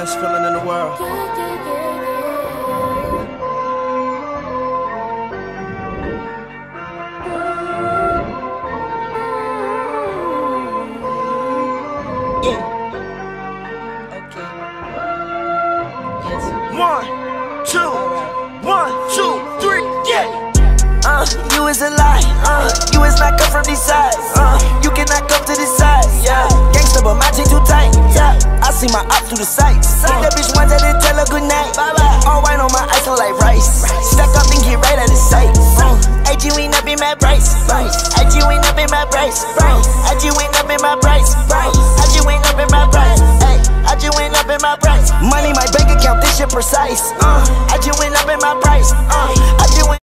best feeling in the world. Okay. Yes. 1, 2, 1, 2, 3, yeah. You is a lie. You is not come from these sides. You cannot come to this side. Yeah. Gangsta, but my chain too tight. Yeah. I see my op through the sights. That bitch once I didn't tell her good night. All white on my ice, look like rice. Stack up and get right out of sight. AG ain't up in my price. AG ain't up in my price. AG ain't up in my price. AG ain't up in my price. Hey, AG ain't up in my price. Money, my bank account, this shit precise. AG ain't up in my price. AG